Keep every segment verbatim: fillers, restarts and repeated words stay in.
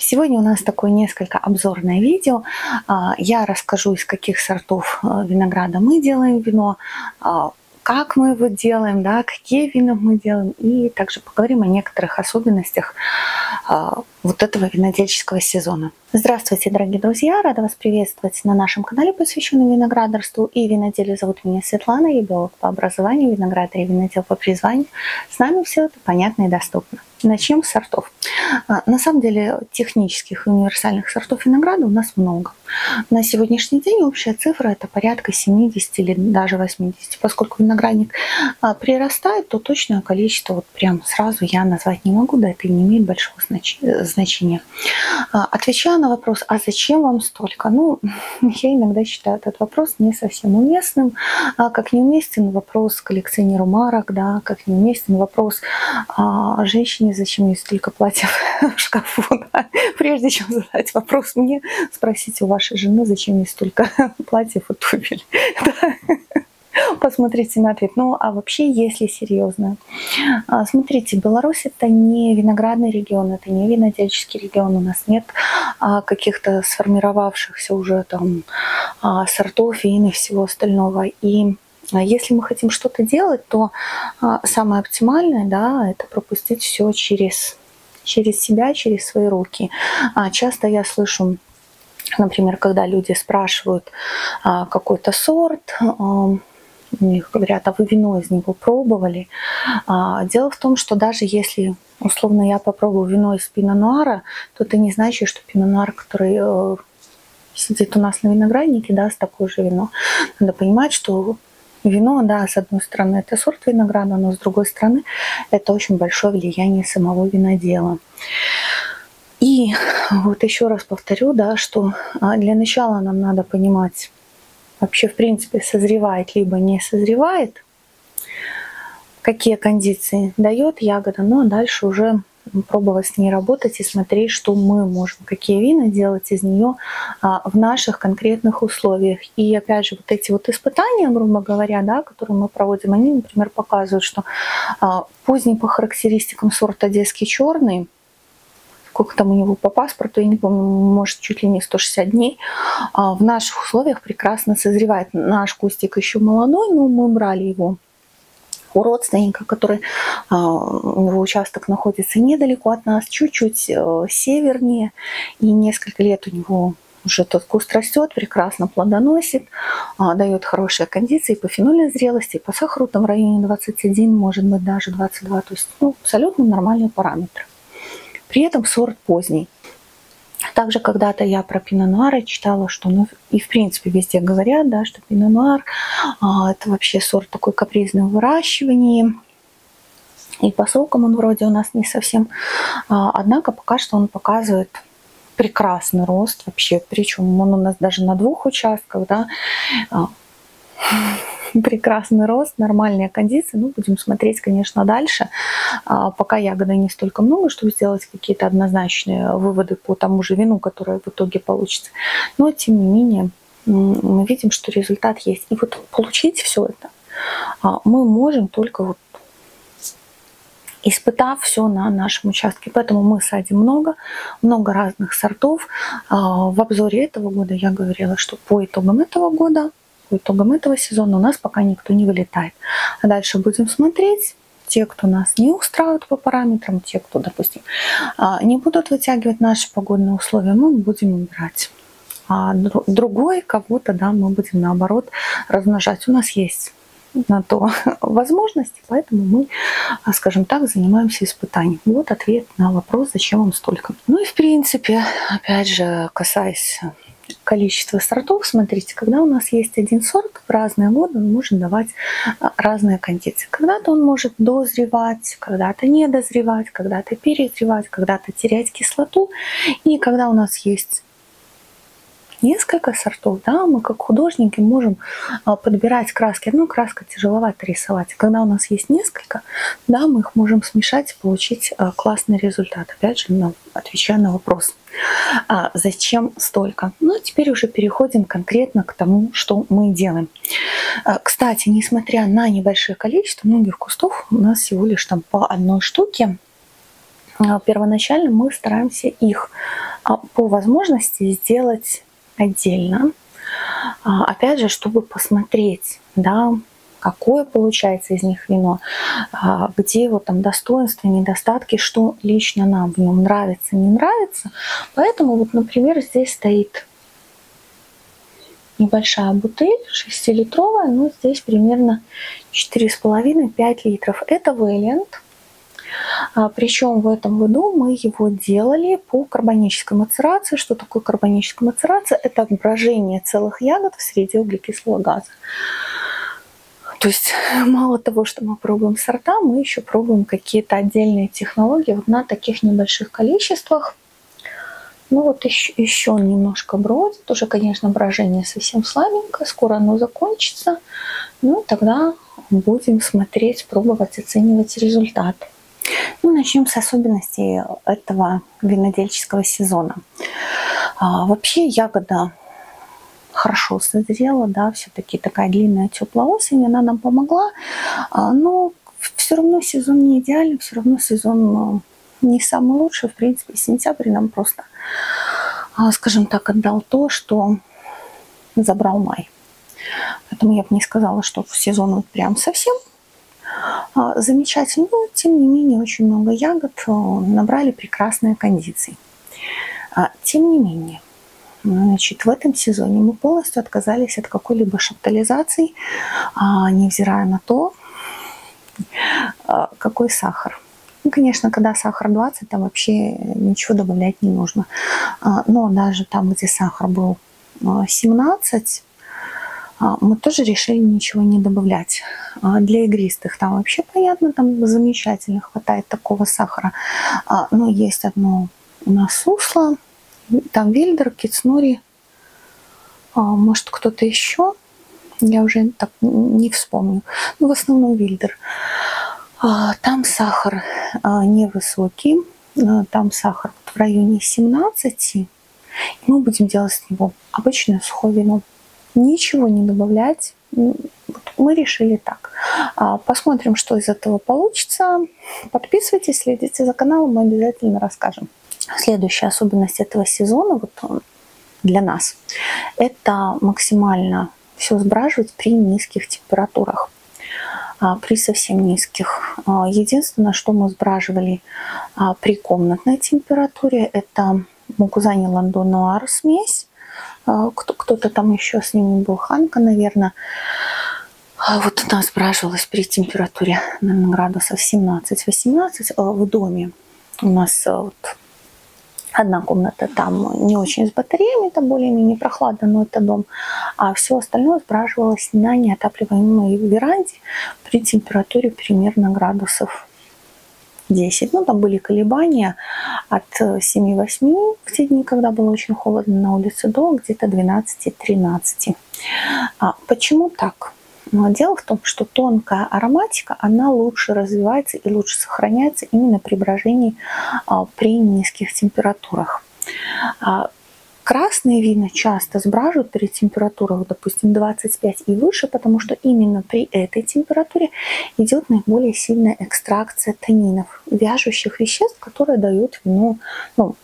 Сегодня у нас такое несколько обзорное видео. Я расскажу, из каких сортов винограда мы делаем вино, как мы его делаем, да, какие вина мы делаем, и также поговорим о некоторых особенностях вот этого винодельческого сезона. Здравствуйте, дорогие друзья! Рада вас приветствовать на нашем канале, посвященном виноградарству и виноделию. Зовут меня Светлана, я биолог по образованию, виноградарь и винодел по призванию. С нами все это понятно и доступно. Начнем с сортов. На самом деле технических и универсальных сортов винограда у нас много. На сегодняшний день общая цифра это порядка семидесяти или даже восьмидесяти. Поскольку виноградник прирастает, то точное количество вот прям сразу я назвать не могу, да это и не имеет большого значения. Отвечая на вопрос, а зачем вам столько? Ну, я иногда считаю этот вопрос не совсем уместным, как неуместен вопрос коллекционеру марок, да, как неуместен вопрос а, женщине, зачем ей столько платьев в шкафу. Да? Прежде чем задать вопрос мне, спросите у вашей жены, зачем ей столько платьев и туфель. Да? Посмотрите на ответ. Ну, а вообще, если серьезно, смотрите, Беларусь это не виноградный регион, это не винодельческий регион, у нас нет каких-то сформировавшихся уже там сортов вин и всего остального. И если мы хотим что-то делать, то самое оптимальное, да, это пропустить все через, через себя, через свои руки. Часто я слышу, например, когда люди спрашивают какой-то сорт, мне говорят, а вы вино из него пробовали? Дело в том, что даже если, условно, я попробую вино из пино-нуара, то это не значит, что пино-нуар, который сидит у нас на винограднике, даст такое же вино. Надо понимать, что вино, да, с одной стороны, это сорт винограда, но с другой стороны, это очень большое влияние самого винодела. И вот еще раз повторю, да, что для начала нам надо понимать, вообще, в принципе, созревает либо не созревает, какие кондиции дает ягода, ну а дальше уже пробовать с ней работать и смотреть, что мы можем, какие вина делать из нее в наших конкретных условиях. И опять же, вот эти вот испытания, грубо говоря, да, которые мы проводим, они, например, показывают, что поздний по характеристикам сорт одесский черный, сколько там у него по паспорту, я не помню, может, чуть ли не сто шестьдесят дней, в наших условиях прекрасно созревает. Наш кустик еще молодой, но мы брали его у родственника, который, у него участок находится недалеко от нас, чуть-чуть севернее, и несколько лет у него уже тот куст растет, прекрасно плодоносит, дает хорошие кондиции по фенольной зрелости, по сахару там в районе двадцать один, может быть, даже двадцать два, то есть ну, абсолютно нормальные параметры. При этом сорт поздний. Также когда-то я про пино-нуары читала, что, ну, и в принципе везде говорят, да, что пино-нуар а, это вообще сорт такой капризный в выращивании. И по срокам он вроде у нас не совсем. А, однако пока что он показывает прекрасный рост вообще. Причем он у нас даже на двух участках, да. А, прекрасный рост, нормальные кондиции. Ну, будем смотреть, конечно, дальше. Пока ягоды не столько много, чтобы сделать какие-то однозначные выводы по тому же вину, которое в итоге получится. Но, тем не менее, мы видим, что результат есть. И вот получить все это мы можем только вот испытав все на нашем участке. Поэтому мы садим много, много разных сортов. В обзоре этого года я говорила, что по итогам этого года, по итогам этого сезона у нас пока никто не вылетает. А дальше будем смотреть. Те, кто нас не устраивают по параметрам, те, кто, допустим, не будут вытягивать наши погодные условия, мы будем убирать. А другой кого-то, да, мы будем наоборот размножать. У нас есть на то возможности, поэтому мы, скажем так, занимаемся испытанием. Вот ответ на вопрос, зачем вам столько. Ну и в принципе, опять же, касаясь количество сортов, смотрите, когда у нас есть один сорт, в разные годы он может давать разные кондиции. Когда-то он может дозревать, когда-то не дозревать, когда-то перезревать, когда-то терять кислоту. И когда у нас есть несколько сортов, да, мы как художники можем подбирать краски. Одну краску тяжеловато рисовать. Когда у нас есть несколько, да, мы их можем смешать и получить классный результат. Опять же, отвечая на вопрос, а зачем столько? Ну, теперь уже переходим конкретно к тому, что мы делаем. Кстати, несмотря на небольшое количество, многих кустов у нас всего лишь там по одной штуке, первоначально мы стараемся их по возможности сделать отдельно. Опять же, чтобы посмотреть, да, какое получается из них вино, где вот там достоинства, недостатки, что лично нам в нем нравится, не нравится. Поэтому вот, например, здесь стоит небольшая бутыль, шестилитровая, но здесь примерно четыре с половиной — пять литров. Это Valiant. Причем в этом году мы его делали по карбонической мацерации. Что такое карбоническая мацерация? Это брожение целых ягод в среде углекислого газа. То есть мало того, что мы пробуем сорта, мы еще пробуем какие-то отдельные технологии вот на таких небольших количествах. Ну вот еще, еще немножко бродит. Уже, конечно, брожение совсем слабенькое. Скоро оно закончится. Ну тогда будем смотреть, пробовать, оценивать результат. Ну, начнем с особенностей этого винодельческого сезона. А, вообще ягода хорошо созрела, да, все-таки такая длинная теплая осень, она нам помогла, а, но все равно сезон не идеальный, все равно сезон не самый лучший. В принципе, сентябрь нам просто, а, скажем так, отдал то, что забрал май. Поэтому я бы не сказала, что в сезон вот прям совсем замечательно, но тем не менее очень много ягод набрали прекрасные кондиции. Тем не менее, значит, в этом сезоне мы полностью отказались от какой-либо шаптализации, невзирая на то, какой сахар. Ну, конечно, когда сахар двадцать, там вообще ничего добавлять не нужно. Но даже там, где сахар был семнадцать, мы тоже решили ничего не добавлять. Для игристых там вообще понятно, там замечательно хватает такого сахара. Но есть одно у нас сусло, там Вильдер, Кицнури, может кто-то еще, я уже так не вспомню. Но в основном Вильдер. Там сахар невысокий, там сахар в районе семнадцати. И мы будем делать с него обычное сухое вино. Ничего не добавлять. Мы решили так. Посмотрим, что из этого получится. Подписывайтесь, следите за каналом, мы обязательно расскажем. Следующая особенность этого сезона вот для нас – это максимально все сбраживать при низких температурах. При совсем низких. Единственное, что мы сбраживали при комнатной температуре, это Мукузани Ландо Нуар смесь. Кто-то там еще с ними был, Ханка, наверное. Вот у нас сбраживалась при температуре, наверное, градусов семнадцать-восемнадцать в доме. У нас вот одна комната там не очень с батареями, там более-менее прохладно, но это дом. А все остальное сбраживалось на неотапливаемой веранде при температуре примерно градусов десять. Ну, там были колебания от семи-восьми в те дни, когда было очень холодно на улице, до где-то двенадцати-тринадцати. А почему так? Но дело в том, что тонкая ароматика, она лучше развивается и лучше сохраняется именно при брожении а, при низких температурах. А, красные вина часто сбраживают при температурах, допустим, двадцать пять и выше, потому что именно при этой температуре идет наиболее сильная экстракция танинов, вяжущих веществ, которые дают вину, ну,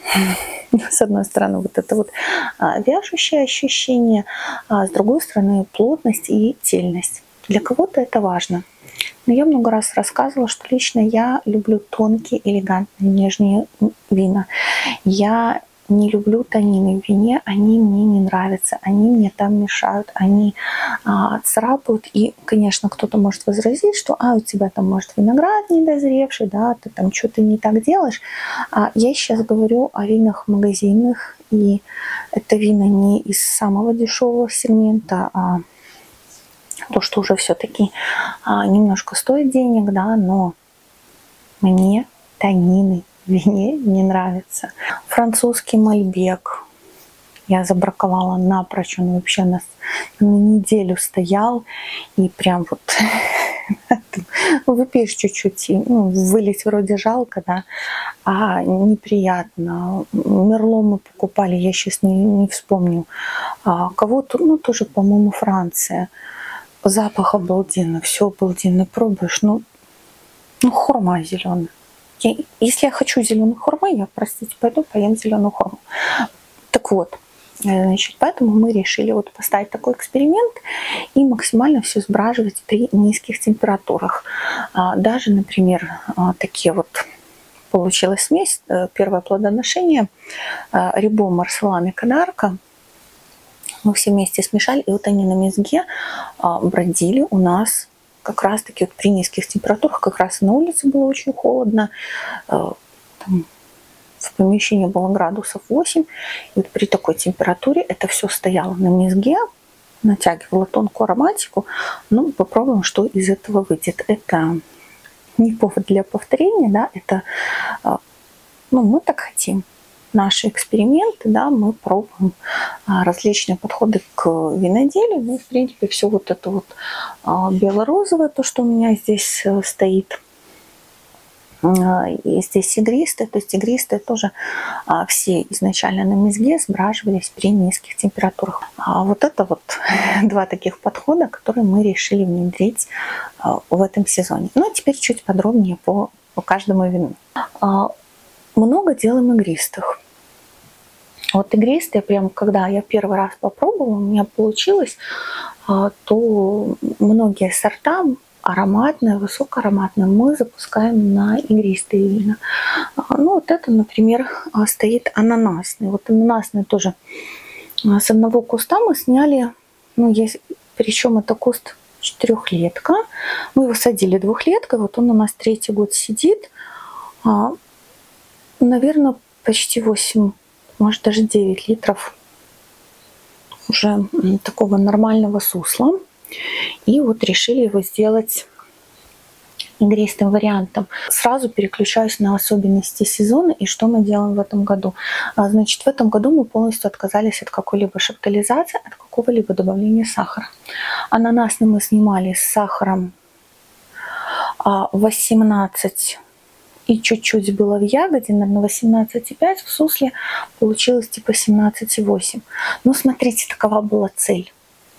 с одной стороны, вот это вот а, вяжущее ощущение, а с другой стороны, плотность и тельность. Для кого-то это важно. Но я много раз рассказывала, что лично я люблю тонкие, элегантные, нежные вина. Я не люблю танины в вине, они мне не нравятся, они мне там мешают, они а, царапают. И, конечно, кто-то может возразить, что а, у тебя там, может, виноград недозревший, да, ты там что-то не так делаешь. А я сейчас говорю о винах магазинных, и это вина не из самого дешевого сегмента, а то, что уже все-таки а, немножко стоит денег, да, но мне танины в вине не нравится. Французский мальбек я забраковала напрочь, он вообще нас на неделю стоял, и прям вот выпьешь чуть-чуть, ну, вылить вроде жалко, да, а неприятно. Мерло мы покупали, я сейчас не, не вспомню, а, кого-то, ну, тоже, по-моему, Франция. Запах обалденный, все обалденно, пробуешь, ну, ну хурма зеленая. Если я хочу зеленой хурмы, я, простите, пойду поем зеленую хурму. Так вот, значит, поэтому мы решили вот поставить такой эксперимент и максимально все сбраживать при низких температурах. Даже, например, такие вот получилась смесь, первое плодоношение, рибо, марселан и кадарка. Мы все вместе смешали, и вот они на мезге бродили у нас как раз-таки вот при низких температурах. Как раз на улице было очень холодно, там в помещении было градусов восемь. И вот при такой температуре это все стояло на мезге, натягивало тонкую ароматику. Ну, попробуем, что из этого выйдет. Это не повод для повторения, да, это, ну, мы так хотим. Наши эксперименты, да, мы пробуем различные подходы к виноделию. Ну, в принципе, все вот это вот бело-розовое, то, что у меня здесь стоит, и здесь игристые, то есть игристые тоже все изначально на мезге сбраживались при низких температурах. А вот это вот два таких подхода, которые мы решили внедрить в этом сезоне. Ну, а теперь чуть подробнее по, по каждому вину. Много делаем игристых. Вот игристые, прям когда я первый раз попробовала, у меня получилось, то многие сорта ароматные, высокоароматные мы запускаем на игристые вина. Ну, вот это, например, стоит ананасный. Вот ананасный тоже с одного куста мы сняли, ну, есть, причем это куст четырехлетка. Мы его садили двухлеткой, вот он у нас третий год сидит. Наверное, почти восемь, может даже девять литров уже такого нормального сусла. И вот решили его сделать игристым вариантом. Сразу переключаюсь на особенности сезона и что мы делаем в этом году. Значит, в этом году мы полностью отказались от какой-либо шаптализации, от какого-либо добавления сахара. Ананасный мы снимали с сахаром восемнадцать и чуть-чуть было в ягоде, наверное, восемнадцать и пять, в сусле получилось типа семнадцать и восемь. Но смотрите, такова была цель.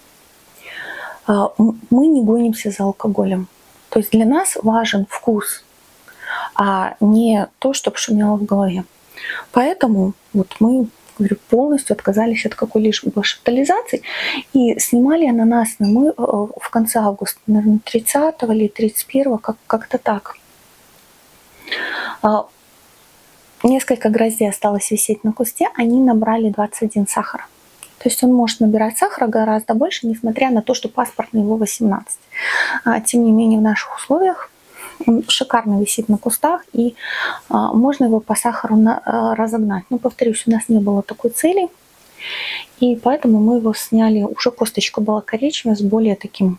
Мы не гонимся за алкоголем. То есть для нас важен вкус, а не то, что шумело в голове. Поэтому вот мы, говорю, полностью отказались от какой-либо шаптализации и снимали ананасный мы в конце августа, наверное, тридцатого или тридцать первого, как- как-то так. Несколько гроздей осталось висеть на кусте, они набрали двадцать один сахара. То есть он может набирать сахара гораздо больше, несмотря на то, что паспортный его восемнадцать. Тем не менее, в наших условиях он шикарно висит на кустах, и можно его по сахару разогнать. Но, повторюсь, у нас не было такой цели, и поэтому мы его сняли. Уже косточка была коричневая с более таким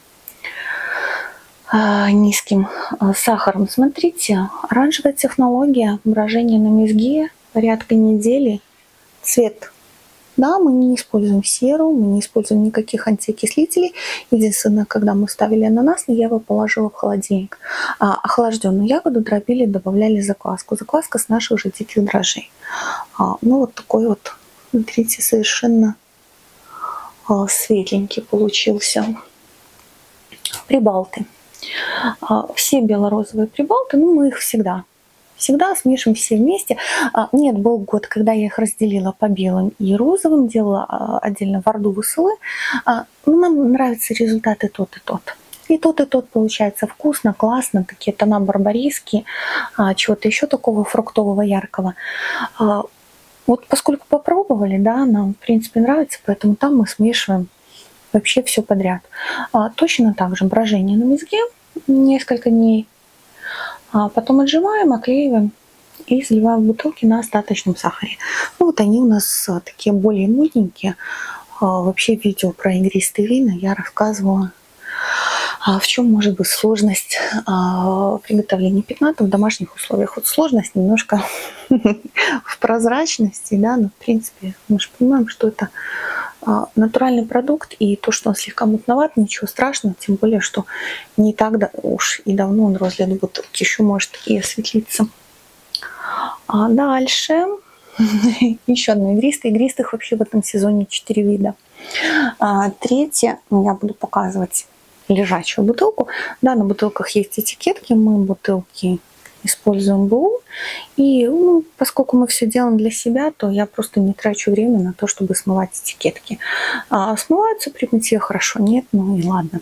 низким сахаром. Смотрите, оранжевая технология, брожение на мезге, порядка недели, цвет. Да, мы не используем серу, мы не используем никаких антиокислителей. Единственное, когда мы ставили ананасный, я его положила в холодильник. А охлажденную ягоду дробили, добавляли закваску. Закваска с наших же диких дрожжей. А, ну, вот такой вот, смотрите, совершенно а, светленький получился. Прибалты. А, все бело-розовые прибалты, ну, мы их всегда Всегда смешиваем все вместе. Нет, был год, когда я их разделила по белым и розовым, делала отдельно варду высылы. Нам нравятся результаты тот и тот. И тот, и тот получается вкусно, классно. Такие тона барбариски, чего-то еще такого фруктового, яркого. Вот поскольку попробовали, да, нам в принципе нравится, поэтому там мы смешиваем вообще все подряд. Точно так же брожение на мезге несколько дней. А потом отжимаем, оклеиваем и заливаем в бутылки на остаточном сахаре. Ну, вот они у нас такие более мутненькие. Вообще в видео про игристые вина я рассказывала, в чем может быть сложность приготовления пятната в домашних условиях. Вот сложность немножко в прозрачности, да, но в принципе мы же понимаем, что это натуральный продукт, и то, что он слегка мутноват, ничего страшного, тем более, что не так уж и давно он розлит бутылки, еще может и осветлиться. А дальше еще одно игристое. Игристых вообще в этом сезоне четыре вида. А третье, я буду показывать лежачую бутылку. Да, на бутылках есть этикетки, мы бутылки используем БУ. И ну, поскольку мы все делаем для себя, то я просто не трачу время на то, чтобы смывать этикетки. А смываются при мытье хорошо? Нет, ну и ладно.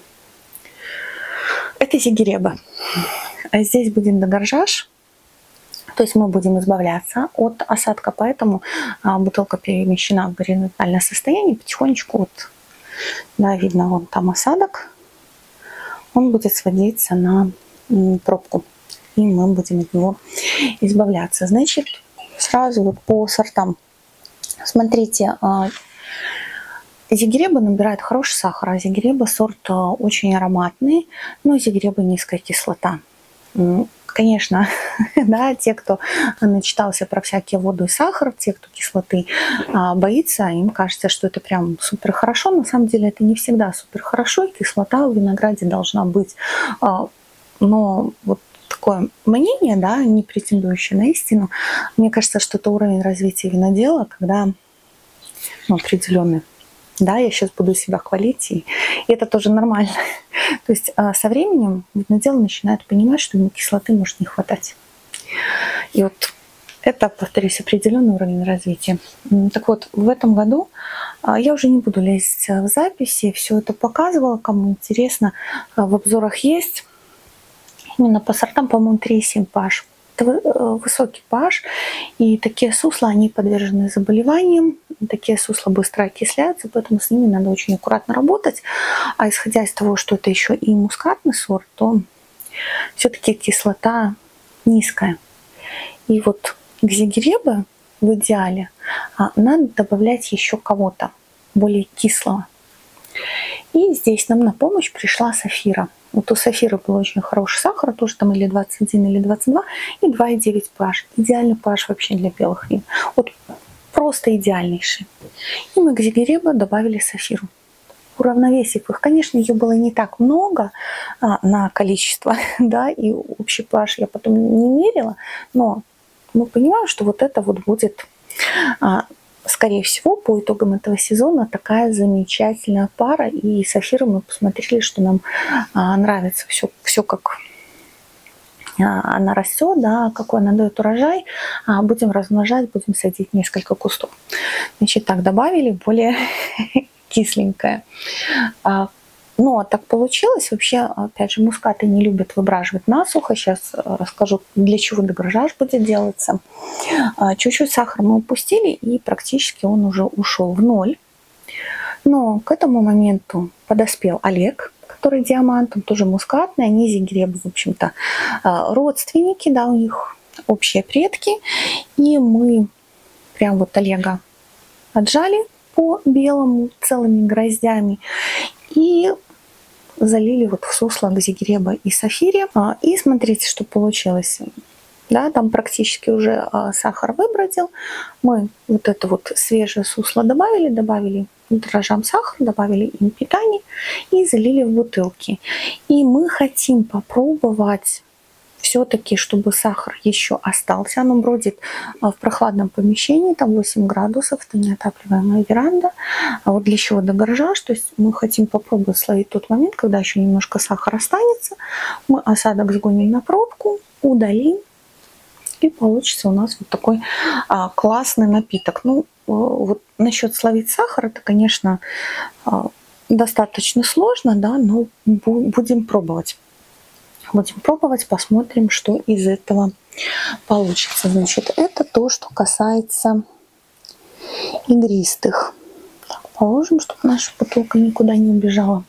Это зигиреба. А здесь будет дегоржаж. То есть мы будем избавляться от осадка, поэтому а, бутылка перемещена в горизонтальное состояние. Потихонечку, вот, да, видно, вон там осадок. Он будет сводиться на м, пробку. И мы будем от него избавляться. Значит, сразу вот по сортам. Смотрите, а, зигиреба набирает хороший сахар. А зигиреба сорт а, очень ароматный, но зигиреба низкая кислота. Конечно, да, те, кто начитался про всякие воду и сахар, те, кто кислоты а, боится, им кажется, что это прям супер хорошо. На самом деле это не всегда супер хорошо, и кислота в винограде должна быть. А, но вот такое мнение, да, не претендующее на истину, мне кажется, что это уровень развития винодела, когда ну, определенный. Да, я сейчас буду себя хвалить, и это тоже нормально. То есть со временем винодел начинает понимать, что ему кислоты может не хватать. И вот это, повторюсь, определенный уровень развития. Так вот, в этом году я уже не буду лезть в записи, все это показывала, кому интересно, в обзорах есть. Именно по сортам, по-моему, три и семь pH. Это высокий pH, и такие сусла, они подвержены заболеваниям, такие сусла быстро окисляются, поэтому с ними надо очень аккуратно работать. А исходя из того, что это еще и мускатный сорт, то все-таки кислота низкая. И вот к зигиребе в идеале надо добавлять еще кого-то более кислого. И здесь нам на помощь пришла Сафира. Вот у Сафиры был очень хороший сахар, тоже там или двадцать один, или двадцать два, и два и девять pH. Идеальный pH вообще для белых вин. Вот просто идеальнейший. И мы к зигиребе добавили Сафиру. Уравновесив их, конечно, ее было не так много а, на количество, да, и общий pH я потом не мерила, но мы понимаем, что вот это вот будет... А, скорее всего, по итогам этого сезона такая замечательная пара. И с Сафирой мы посмотрели, что нам а, нравится все, все как а, она растет, да, какой она дает урожай. А, будем размножать, будем садить несколько кустов. Значит, так добавили более кисленькое. А, но так получилось. Вообще, опять же, мускаты не любят выбраживать насухо. Сейчас расскажу, для чего дегоржаж будет делаться. Чуть-чуть сахара мы упустили, и практически он уже ушел в ноль. Но к этому моменту подоспел Олег, который диамант, он тоже мускатный. Они зигиребы, в общем-то, родственники, да, у них общие предки. И мы прям вот Олега отжали по белому целыми гроздями и залили вот в сусло к зигиреба и Сафире. И смотрите, что получилось. Да, там практически уже сахар выбродил. Мы вот это вот свежее сусло добавили, добавили дрожжам сахар, добавили им питание и залили в бутылки. И мы хотим попробовать все-таки, чтобы сахар еще остался. Оно бродит в прохладном помещении, там восемь градусов, это неотапливаемая веранда. А вот для чего дегоржаж? То есть мы хотим попробовать словить тот момент, когда еще немножко сахара останется. Мы осадок сгоним на пробку, удалим, и получится у нас вот такой а, классный напиток. Ну, вот насчет словить сахар, это, конечно, а, достаточно сложно, да, но будем пробовать. Будем пробовать, посмотрим, что из этого получится. Значит, это то, что касается игристых. Так, положим, чтобы наша бутылка никуда не убежала.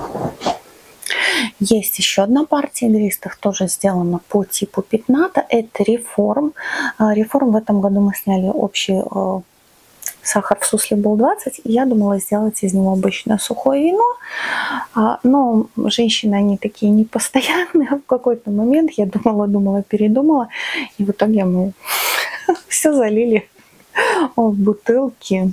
Есть еще одна партия игристых, тоже сделана по типу пятната. Это Реформ. Реформ в этом году мы сняли общий сахар в сусле был двадцать, и я думала сделать из него обычное сухое вино. Но женщины, они такие непостоянные. В какой-то момент я думала, думала, передумала. И в итоге мы все залили в бутылки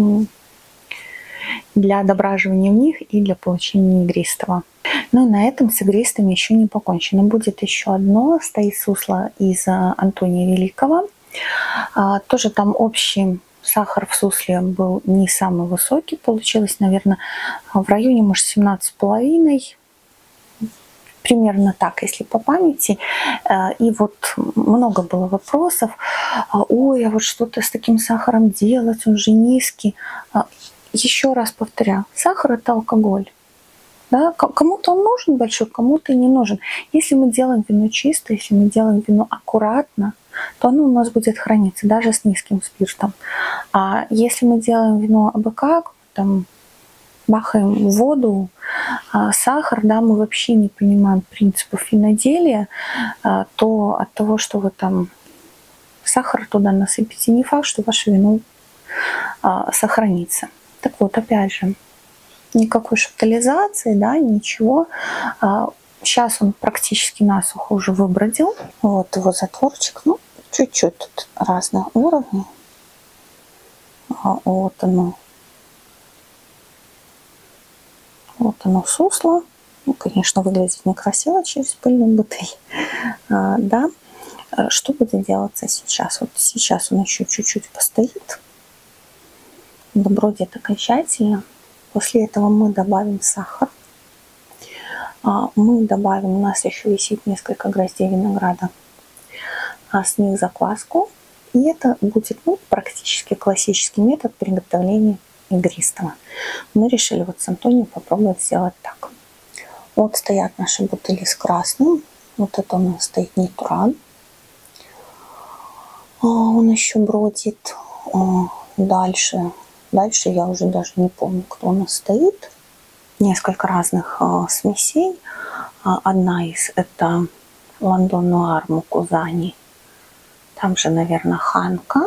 для дображивания в них и для получения игристого. Но на этом с игристыми еще не покончено. Будет еще одно, стоит сусло из Антония Великого. Тоже там общий сахар в сусле был не самый высокий. Получилось, наверное, в районе, может, семнадцать с половиной. примерно так, если по памяти. И вот много было вопросов. Ой, а вот что-то с таким сахаром делать, он же низкий. Еще раз повторяю, сахар – это алкоголь. Да? Кому-то он нужен большой, кому-то и не нужен. Если мы делаем вино чисто, если мы делаем вино аккуратно, то оно у нас будет храниться даже с низким спиртом. А если мы делаем вино абы как, там, бахаем в воду, а сахар, да, мы вообще не понимаем принципов виноделия, а, то от того, что вы там сахар туда насыпите, не факт, что ваше вино а, сохранится. Так вот, опять же, никакой шаптализации, да, ничего. Сейчас он практически насухо уже выбродил. Вот его затворчик, ну, чуть-чуть тут разные уровни. Вот оно. Вот оно сусло. Ну, конечно, выглядит некрасиво через пыльную бутыль. Да. Что будет делаться сейчас? Вот сейчас он еще чуть-чуть постоит. Добродит окончательно. После этого мы добавим сахар. Мы добавим, у нас еще висит несколько гроздей винограда, а с них закваску. И это будет, ну, практически классический метод приготовления игристого. Мы решили вот с Антонием попробовать сделать так. Вот стоят наши бутыли с красным. Вот это у нас стоит Нитуран. Он еще бродит. Дальше. Дальше я уже даже не помню, кто у нас стоит. Несколько разных а, смесей. А, одна из это Ландон Нуар Мукузани. Там же, наверное, Ханка.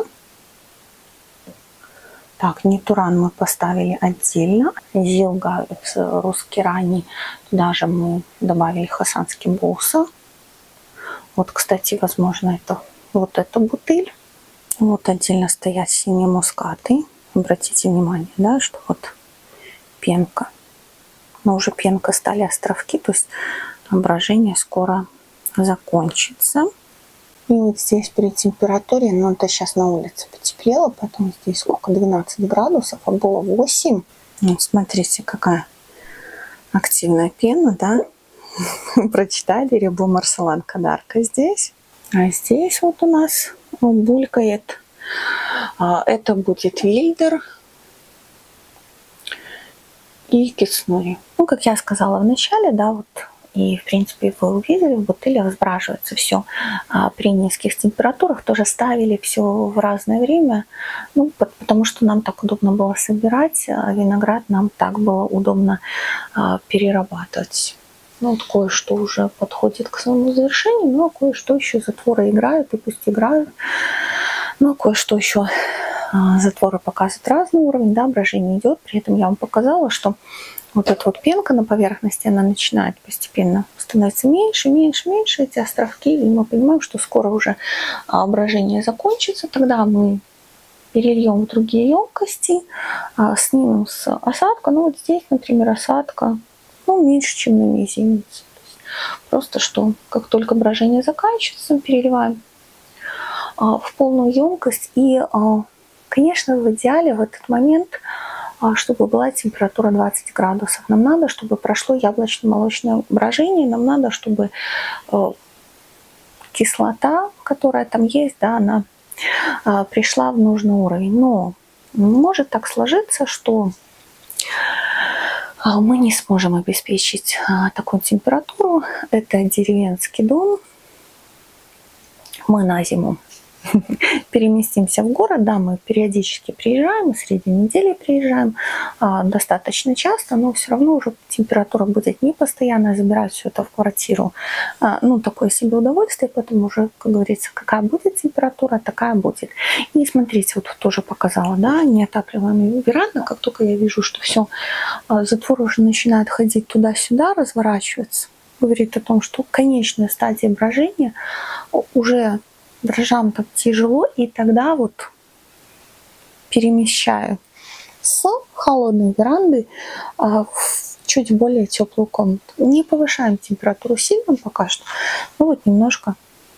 Так, Нитуран мы поставили отдельно. Зилга русский ранний. Туда же мы добавили хасанский буса. Вот, кстати, возможно, это вот эта бутыль. Вот отдельно стоят синие мускаты. Обратите внимание, да, что вот пенка. Но уже пенка стали островки, то есть брожение скоро закончится. И вот здесь при температуре, ну это сейчас на улице потеплело, поэтому здесь сколько, двенадцать градусов, а было восемь. Вот смотрите, какая активная пена, да. Прочитали Рибу Марселан Кадарка здесь. А здесь вот у нас булькает. Это будет Вильдер и Кицнури. Ну, как я сказала в начале, да, вот, и, в принципе, вы увидели, в бутылях сбраживается все при низких температурах. Тоже ставили все в разное время, ну, потому что нам так удобно было собирать виноград, нам так было удобно перерабатывать. Ну, вот кое-что уже подходит к своему завершению, но кое-что еще затворы играют, и пусть играют. Но кое-что еще затворы показывают разный уровень, да, брожение идет. При этом я вам показала, что вот эта вот пенка на поверхности, она начинает постепенно становиться меньше, меньше, меньше, эти островки. И мы понимаем, что скоро уже брожение закончится. Тогда мы перельем в другие емкости, снимем с осадка. Ну, вот здесь, например, осадка, ну, меньше, чем на мизинец. Просто что, как только брожение заканчивается, переливаем в полную емкость. И, конечно, в идеале в этот момент, чтобы была температура двадцать градусов, нам надо, чтобы прошло яблочно-молочное брожение, нам надо, чтобы кислота, которая там есть, да, она пришла в нужный уровень. Но может так сложиться, что мы не сможем обеспечить такую температуру. Это деревенский дом. Мы на зиму переместимся в город, да, мы периодически приезжаем, среди недели приезжаем, а, достаточно часто, но все равно уже температура будет не постоянная, забирать все это в квартиру, а, ну, такое себе удовольствие, поэтому уже, как говорится, какая будет температура, такая будет. И смотрите, вот тоже показала, да, неотапливаемая веранда, как только я вижу, что все, а, затвор уже начинает ходить туда-сюда, разворачиваться, говорит о том, что конечная стадия брожения уже дрожжам там тяжело, и тогда вот перемещаю с холодной веранды а, в чуть более теплую комнату. Не повышаем температуру сильно пока что, ну вот немножко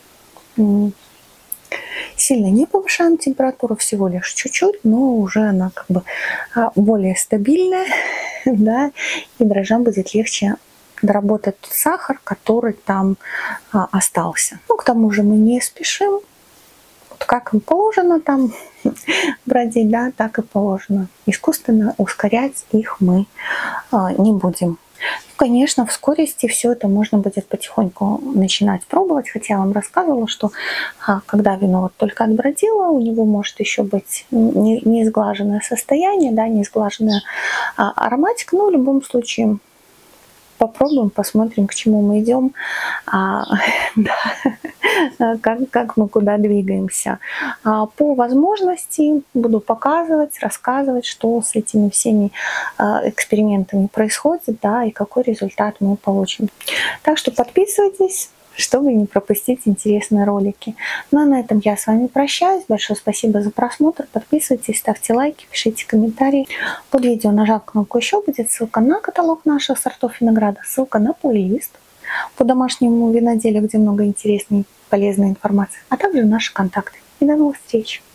сильно не повышаем температуру, всего лишь чуть-чуть, но уже она как бы более стабильная, да, и дрожжам будет легче доработать тот сахар, который там а, остался. Ну, к тому же мы не спешим. Вот как им положено там бродить, да, так и положено. Искусственно ускорять их мы а, не будем. Ну, конечно, в скорости все это можно будет потихоньку начинать пробовать, хотя я вам рассказывала, что а, когда вино вот только отбродило, у него может еще быть не, не изглаженное состояние, да, не изглаженная а, ароматика, но в любом случае попробуем, посмотрим, к чему мы идем, а, да, как, как мы куда двигаемся. А, по возможности буду показывать, рассказывать, что с этими всеми а, экспериментами происходит, да, и какой результат мы получим. Так что подписывайтесь, чтобы не пропустить интересные ролики. Ну а на этом я с вами прощаюсь. Большое спасибо за просмотр. Подписывайтесь, ставьте лайки, пишите комментарии. Под видео, нажав кнопку «Еще», будет ссылка на каталог наших сортов винограда, ссылка на плейлист по домашнему виноделию, где много интересной и полезной информации, а также наши контакты. И до новых встреч!